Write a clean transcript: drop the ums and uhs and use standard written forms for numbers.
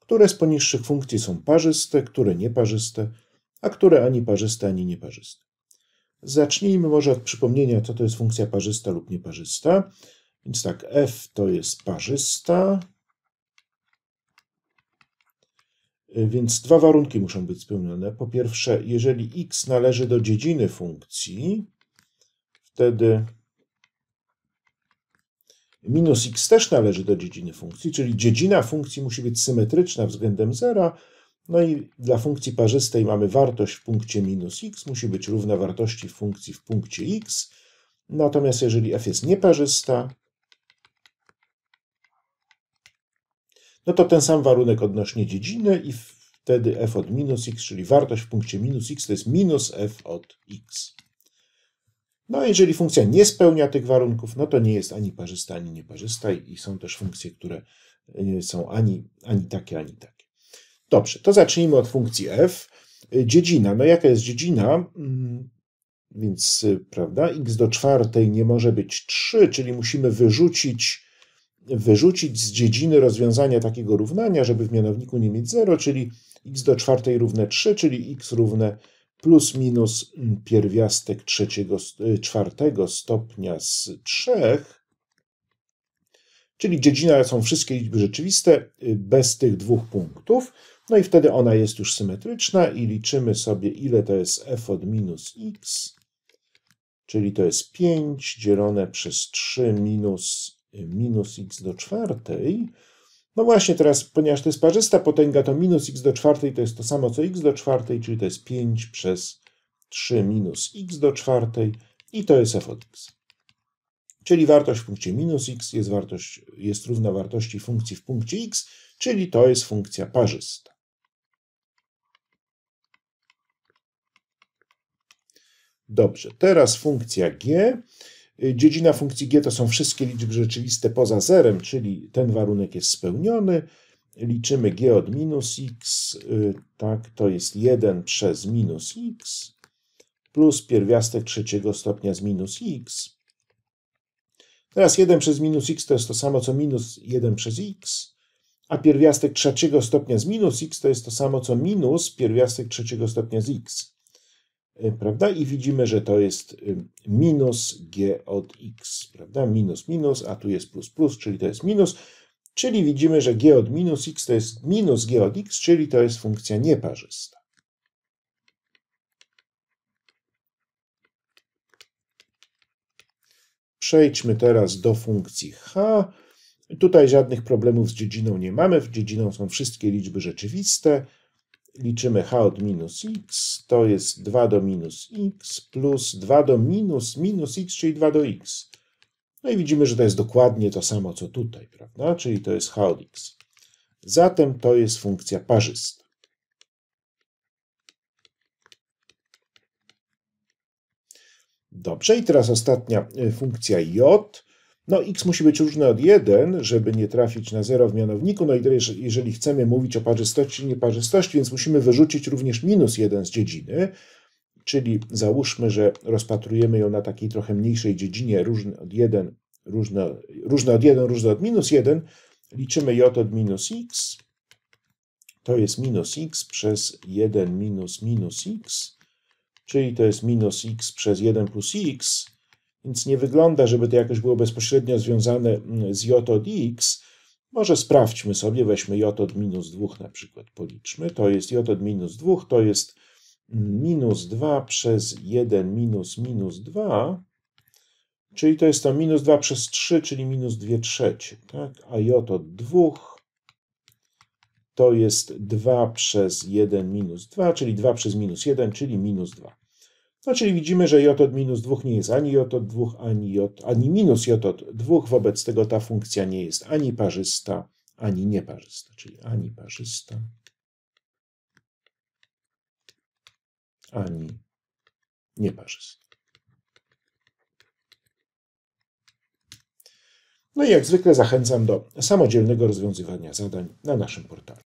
które z poniższych funkcji są parzyste, które nieparzyste, a które ani parzyste, ani nieparzyste. Zacznijmy może od przypomnienia, co to jest funkcja parzysta lub nieparzysta. Więc tak, f to jest parzysta. Więc dwa warunki muszą być spełnione. Po pierwsze, jeżeli x należy do dziedziny funkcji, wtedy minus x też należy do dziedziny funkcji, czyli dziedzina funkcji musi być symetryczna względem zera. No i dla funkcji parzystej mamy wartość w punkcie minus x, musi być równa wartości funkcji w punkcie x. Natomiast jeżeli f jest nieparzysta, no to ten sam warunek odnośnie dziedziny i wtedy f od minus x, czyli wartość w punkcie minus x to jest minus f od x. No a jeżeli funkcja nie spełnia tych warunków, no to nie jest ani parzysta, ani nieparzysta i są też funkcje, które nie są ani takie, ani takie. Dobrze, to zacznijmy od funkcji f. Dziedzina, no jaka jest dziedzina? Więc, prawda, x do czwartej nie może być 3, czyli musimy wyrzucić z dziedziny rozwiązania takiego równania, żeby w mianowniku nie mieć 0, czyli x do czwartej równe 3, czyli x równe plus minus pierwiastek czwartego stopnia z 3, czyli dziedzina są wszystkie liczby rzeczywiste bez tych dwóch punktów. No i wtedy ona jest już symetryczna i liczymy sobie, ile to jest f od minus x, czyli to jest 5 dzielone przez 3 minus x do czwartej. No właśnie teraz, ponieważ to jest parzysta potęga, to minus x do czwartej to jest to samo co x do czwartej, czyli to jest 5 przez 3 minus x do czwartej i to jest f od x. Czyli wartość w punkcie minus x jest równa wartości funkcji w punkcie x, czyli to jest funkcja parzysta. Dobrze, teraz funkcja g. Dziedzina funkcji g to są wszystkie liczby rzeczywiste poza zerem, czyli ten warunek jest spełniony. Liczymy g od minus x, tak, to jest 1 przez minus x plus pierwiastek trzeciego stopnia z minus x. Teraz 1 przez minus x to jest to samo co minus 1 przez x, a pierwiastek trzeciego stopnia z minus x to jest to samo co minus pierwiastek trzeciego stopnia z x. Prawda? I widzimy, że to jest minus g od x, prawda? Minus, minus, a tu jest plus, plus, czyli to jest minus, czyli widzimy, że g od minus x to jest minus g od x, czyli to jest funkcja nieparzysta. Przejdźmy teraz do funkcji h. Tutaj żadnych problemów z dziedziną nie mamy, dziedziną są wszystkie liczby rzeczywiste. Liczymy h od minus x, to jest 2 do minus x plus 2 do minus x, czyli 2 do x. No i widzimy, że to jest dokładnie to samo, co tutaj, prawda? Czyli to jest h od x. Zatem to jest funkcja parzysta. Dobrze, i teraz ostatnia funkcja j. No x musi być różne od 1, żeby nie trafić na 0 w mianowniku. No i jeżeli chcemy mówić o parzystości i nieparzystości, więc musimy wyrzucić również minus 1 z dziedziny. Czyli załóżmy, że rozpatrujemy ją na takiej trochę mniejszej dziedzinie różne od 1, różne od minus 1. Liczymy j od minus x. To jest minus x przez 1 minus x, czyli to jest minus x przez 1 plus x. Więc nie wygląda, żeby to jakoś było bezpośrednio związane z j od x. Może sprawdźmy sobie, weźmy j od minus 2 na przykład, policzmy. To jest j od minus 2, to jest minus 2 przez 1 minus 2, czyli to jest to minus 2 przez 3, czyli minus 2/3. Tak? A j od 2 to jest 2 przez 1 minus 2, czyli 2 przez minus 1, czyli minus 2. No, czyli widzimy, że j od minus 2 nie jest ani j od 2, ani minus j od 2, wobec tego ta funkcja nie jest ani parzysta, ani nieparzysta, czyli ani parzysta, ani nieparzysta. No i jak zwykle zachęcam do samodzielnego rozwiązywania zadań na naszym portalu.